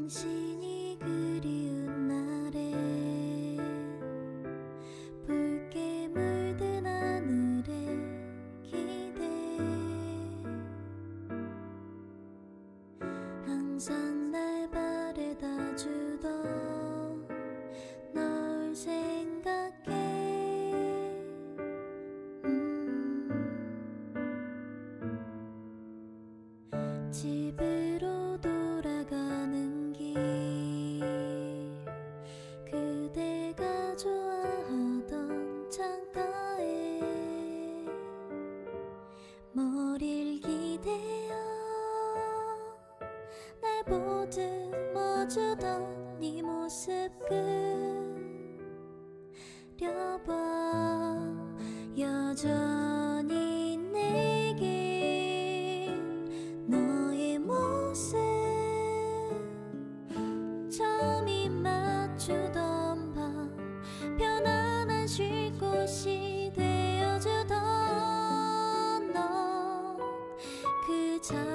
당신이 그리운 날에 붉게 물든 하늘에 기대 항상 날 바래다 주던 널 생각해 집으로 돌아가는 길 그대가 좋아하던 창가에 머리를 기대어 날 보듬어주던 네 모습 그려봐 여전히 내게 너의 모습 처음이 맞추던 밤 편안한 쉴 곳이 되어주던 너 그